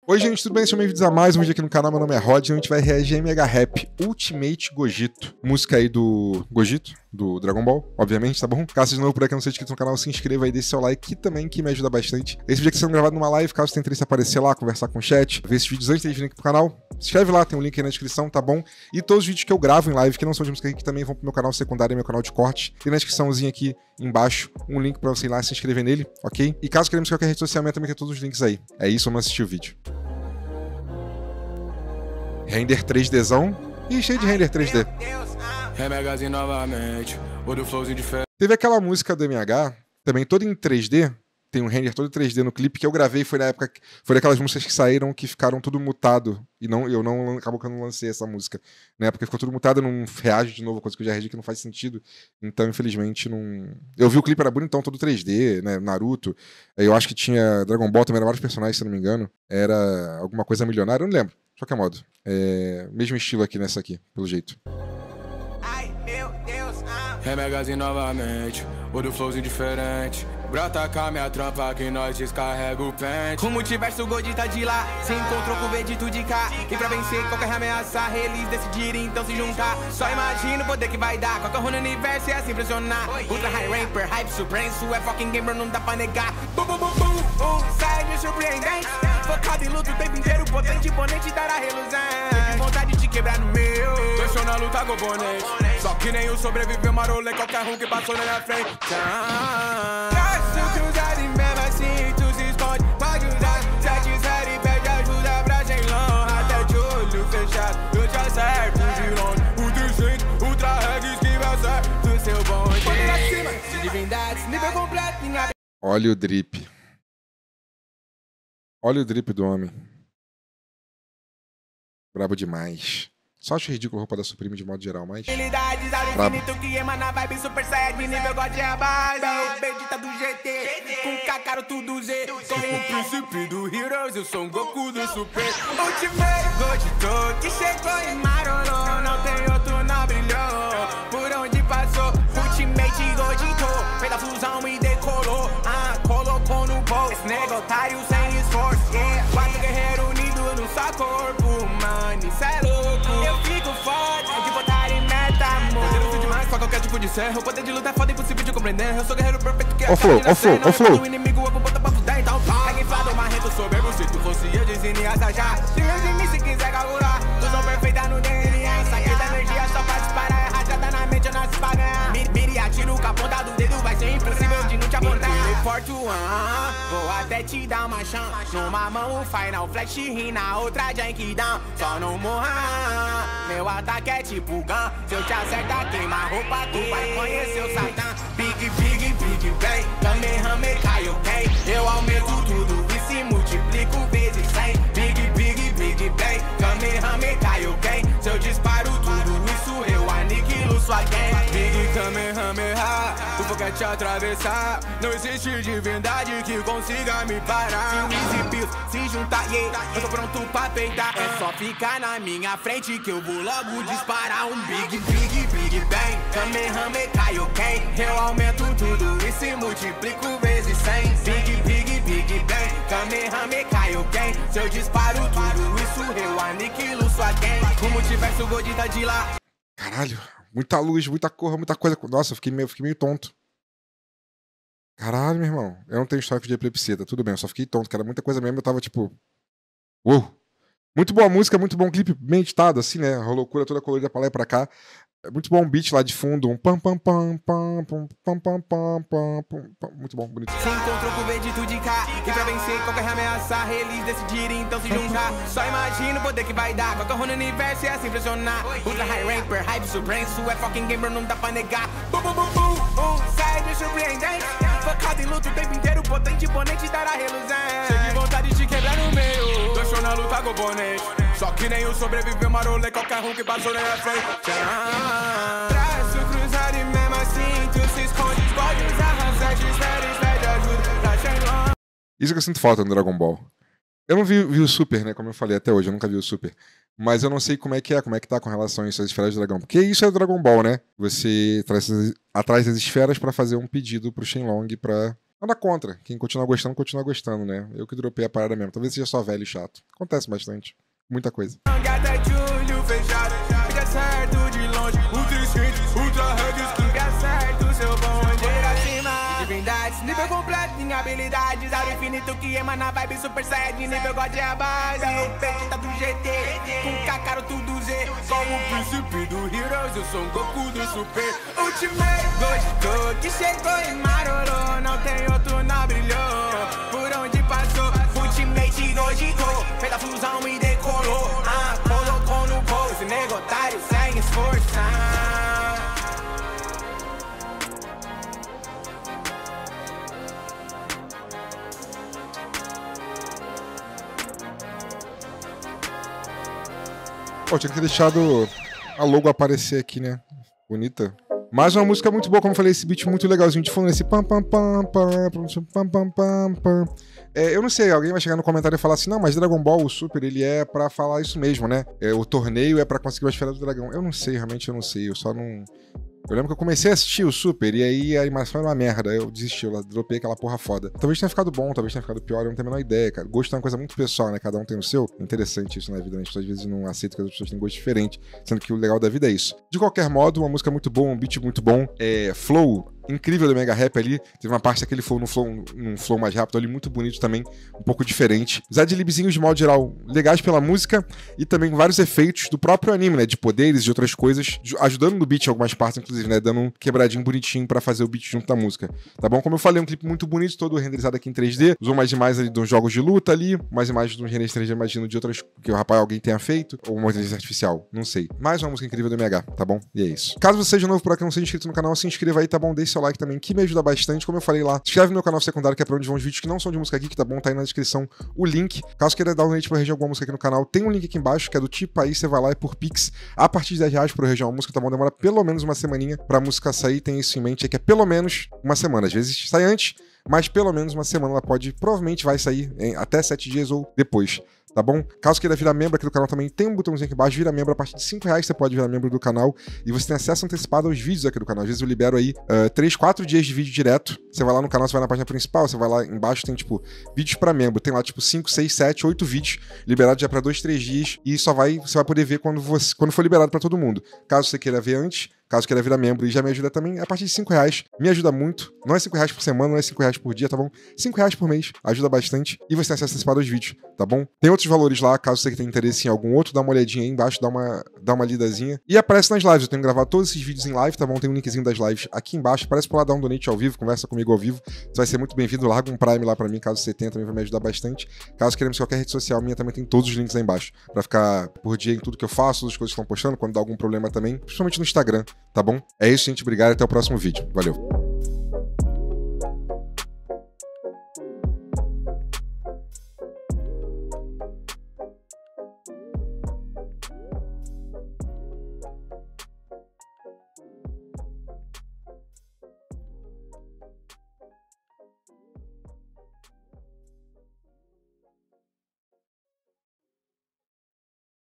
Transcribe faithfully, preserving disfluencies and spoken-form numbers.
Oi gente, tudo bem? Sejam bem-vindos a mais um vídeo aqui no canal, meu nome é Rod e a gente vai reagir a M H Rap Ultimate Gogito. Música aí do Gogito, do Dragon Ball, obviamente, tá bom? Caso seja novo por aqui, não seja inscrito no canal, se inscreva aí, deixe seu like, que também que me ajuda bastante. Esse vídeo aqui está sendo gravado numa live, caso tenha interesse em aparecer lá, conversar com o chat, ver esses vídeos antes de vir aqui pro canal, se inscreve lá, tem um link aí na descrição, tá bom? E todos os vídeos que eu gravo em live, que não são de música aqui, que também vão pro meu canal secundário e meu canal de corte, tem na descriçãozinha aqui embaixo um link pra você ir lá se inscrever nele, ok? E caso queremos qualquer rede social minha, também tem todos os links aí. É isso, vamos assistir o vídeo. Render três Dzão. Ih, cheio de render três D. Teve aquela música do M H, também toda em três D, tem um render todo em três D no clipe que eu gravei, foi na época, foi daquelas músicas que saíram que ficaram tudo mutado, e não, eu não, acabou que eu não lancei essa música. Na época ficou tudo mutado, eu não reajo de novo, coisa que eu já reagi que não faz sentido, então infelizmente não... Eu vi o clipe, era bonitão, todo três D, né, Naruto, eu acho que tinha Dragon Ball, também eram vários personagens, se não me engano, era alguma coisa milionária, eu não lembro. De qualquer modo, é... mesmo estilo aqui nessa aqui, pelo jeito. Ai, meu Deus, ah. Remagazine novamente, outro flowzinho diferente. Brota com a minha tropa que nós descarrega o pente. O multiverso Gold tá de lá, se encontrou com o Vegito de cá. E pra vencer qualquer ameaça, eles decidirem então se juntar. Só imagina o poder que vai dar, qualquer um no universo é assim impressionar. Ultra High Ramper, Hype Supreme, isso é fucking gamer, não dá pra negar. Bum, bum, bum, bum, um sai me surpreendente. Focado em luta o tempo inteiro, potente, imponente, dará reluzente. Vontade de quebrar no meu. Deixou na luta com o bonete. Só que nem o sobreviveu, marolê, qualquer um que passou na minha frente. Braço cruzado e mesmo assim tu se esconde. Pode usar sete séries e pede ajuda pra Shenlong. Até de olho fechado, eu te acerto de longe. O terceiro, ultra reggae, esquiva certo do seu bonde. Poder acima de divindades, nível completo, minha... Olha o drip. Olha o drip do homem. Brabo demais. Só acho ridículo a roupa da Supreme de modo geral, mas... Habilidades ao infinito que emana vibe super sad. Nível God é a base. O Vegeta do G T. Com Kakaroto tudo Z. Sou o príncipe do Heroes. Eu sou um Goku do Super. Ultimate Gogito que chegou e marolou. Não tem outro, não brilhou. Por onde passou. Ultimate Gogito. Fez a fusão e decolou. Ah, colocou no bolso. Esse negotário sem esforço. Yeah. Quatro guerreiros unidos num só corpo. Mano, isso é louco. Eu fico forte, é de botar em meta, amor. Poderoso demais pra qualquer tipo de ser. O poder de luta é foda, impossível de compreender. Eu sou guerreiro perfeito que é o flow, o flow, o flow. O inimigo eu vou botar pra fuder, então pega enfado, marrento, soberbo. Se tu fosse eu, dizia já. Tira de mim se quiser calcular. Fusão perfeita no D N A. Saque da energia só pra disparar. É rajada na mente, eu nasci pra ganhar. Mire e atiro com a ponta do dedo. Vai ser impossível de não te apontar. Teleporto, ah, vou até te dar uma chance. Numa mão, final flash, ri na outra, Genkidama. Só não morra. Meu ataque é tipo gun. Se eu te acertar, queima a roupa, tu vai conhecer o Satã. Big, big, big bang. Kamehameha, Kaioken. Eu aumento tudo e se multiplico vezes cem. Big, big, big bang. Kamehameha, Kaioken. Se eu disparo tudo isso, eu aniquilo sua gang. Big Kamehameha, o fogo quer te atravessar. Não existe divindade que consiga me parar. Se o Easy Pills se juntar, yeah, eu tô pronto pra peitar. É só ficar na minha frente que eu vou logo disparar um big, big, big bang. Kamehameha, Kaioken. Eu aumento tudo e se multiplico vezes cem. Big, big, big bang. Kamehameha, Kaioken. Se eu disparo tudo isso, eu aniquilo sua gang. O multiverso Gold tá de lá. Caralho, muita luz, muita cor, muita coisa. Nossa, eu fiquei meio, fiquei meio tonto. Caralho, meu irmão. Eu não tenho histórico de epilepsia, tá tudo bem. Eu só fiquei tonto, que era muita coisa mesmo. Eu tava tipo... Uou! Muito boa música, muito bom clipe, bem editado, assim, né? A loucura toda colorida pra lá e pra cá. Muito bom beat lá de fundo, um pam pam pam pam pam pam pam pam pam pam. Muito bom, bonito. Se encontrou com o Vegito de cá. E pra vencer qualquer ameaça, eles decidirem então se juntar. Só imagina o poder que vai dar. Qualquer um no universo é assim impressionar. Ultra High Ramper, Hype Supreme, isso é fucking gamer, não dá pra negar. Bum, bum, bum, bum, um sai me surpreendente. Focado em luta o tempo inteiro, potente, imponente, dará reluzente. Cheio de vontade de quebrar no meio. Deixou na luta com o bonete. Só que nem o sobreviveu, marolê, qualquer um que passou na minha frente. Braço cruzado e mesmo assim tu se esconde. Pode usar sete séries, pede ajuda pra Shenlong. Isso que eu sinto falta no Dragon Ball. Eu não vi, vi o Super, né? Como eu falei até hoje, eu nunca vi o Super. Mas eu não sei como é que é, como é que tá com relação a isso, às esferas do dragão. Porque isso é o Dragon Ball, né? Você traz atrás das esferas pra fazer um pedido pro Shenlong pra Nada contra. Quem continua gostando, continua gostando, né? Eu que dropei a parada mesmo. Talvez seja só velho e chato. Acontece bastante. Muita coisa. Gata de olho fechado, fica certo de longe. Ultra street, ultra hug, fica certo, seu bonde. Acima, divindades, nível completo em habilidades. Ao infinito que emana vibe super sad, nível God é a base. O peito tá do G T, com Kakaro tudo Z. Como o príncipe do Heroes, eu sou um Goku do Super. Ultimate, Gogito, que chegou e marolou. Não tem outro, não brilhou. Por onde passou, Ultimate Gogito, fez a fusão e decolou. Ah, colocou no bolso, nego otário sem esforçar. Pô, tinha que ter deixado a logo aparecer aqui, né? Bonita. Mas uma música muito boa, como eu falei, esse beat muito legalzinho de fundo, esse pam pam pam pam pam pam pam pam. É, eu não sei, alguém vai chegar no comentário e falar assim, não, mas Dragon Ball, o Super, ele é pra falar isso mesmo, né? É, o torneio é pra conseguir a esfera do dragão. Eu não sei, realmente eu não sei, eu só não... Eu lembro que eu comecei a assistir o Super e aí a animação era uma merda, eu desisti, eu dropei aquela porra foda. Talvez tenha ficado bom, talvez tenha ficado pior, eu não tenho a menor ideia, cara. Gosto é uma coisa muito pessoal, né? Cada um tem o seu. É interessante isso na vida, né? As pessoas às vezes não aceitam que as pessoas têm gosto diferente, sendo que o legal da vida é isso. De qualquer modo, uma música muito boa, um beat muito bom, é flow incrível do Mega Rap ali. Teve uma parte daquele flow num flow, num flow mais rápido ali, muito bonito também, um pouco diferente. Os adlibzinhos, de modo geral, legais pela música e também vários efeitos do próprio anime, né? De poderes e outras coisas, ajudando no beat em algumas partes, inclusive, né? Dando um quebradinho bonitinho pra fazer o beat junto da música. Tá bom? Como eu falei, um clipe muito bonito, todo renderizado aqui em três D. Usou umas imagens ali dos jogos de luta ali, umas imagens dos renders três D, imagino, de outras que o rapaz, alguém tenha feito, ou uma inteligência artificial, não sei. Mais uma música incrível do M H, tá bom? E é isso. Caso você seja novo por aqui, não seja inscrito no canal, se inscreva aí, tá bom? Deixe seu like também, que me ajuda bastante. Como eu falei lá, se inscreve no meu canal secundário, que é pra onde vão os vídeos que não são de música geek, tá bom? Tá aí na descrição o link. Caso queira dar um donate pra reger alguma música aqui no canal, tem um link aqui embaixo, que é do tipo aí, você vai lá e por Pix, a partir de dez reais pra reger uma música, tá bom? Demora pelo menos uma semaninha pra música sair, tem isso em mente, é que é pelo menos uma semana. Às vezes sai antes, mas pelo menos uma semana ela pode, provavelmente vai sair em até sete dias ou depois. Tá bom? Caso queira virar membro aqui do canal também, tem um botãozinho aqui embaixo, vira membro, a partir de cinco reais você pode virar membro do canal e você tem acesso antecipado aos vídeos aqui do canal. Às vezes eu libero aí uh, três, quatro dias de vídeo direto, você vai lá no canal, você vai na página principal, você vai lá embaixo, tem tipo, vídeos pra membro, tem lá tipo cinco, seis, sete, oito vídeos liberados já pra dois, três dias e só vai, você vai poder ver quando, você, quando for liberado pra todo mundo. Caso você queira ver antes, caso queira virar membro e já me ajuda também, é a partir de cinco reais. Me ajuda muito. Não é cinco reais por semana, não é cinco reais por dia, tá bom? cinco reais por mês. Ajuda bastante. E você tem acesso antecipado aos vídeos, tá bom? Tem outros valores lá, caso você tenha interesse em algum outro, dá uma olhadinha aí embaixo, dá uma, dá uma lidazinha. E aparece nas lives. Eu tenho gravado todos esses vídeos em live, tá bom? Tem um linkzinho das lives aqui embaixo. Aparece por lá, dá um donate ao vivo, conversa comigo ao vivo. Você vai ser muito bem-vindo. Larga um Prime lá pra mim, caso você tenha, também vai me ajudar bastante. Caso queiramos qualquer rede social minha, também tem todos os links aí embaixo. Pra ficar por dia em tudo que eu faço, todas as coisas que estão postando, quando dá algum problema também. Principalmente no Instagram, tá bom? É isso, gente. Obrigado e até o próximo vídeo. Valeu.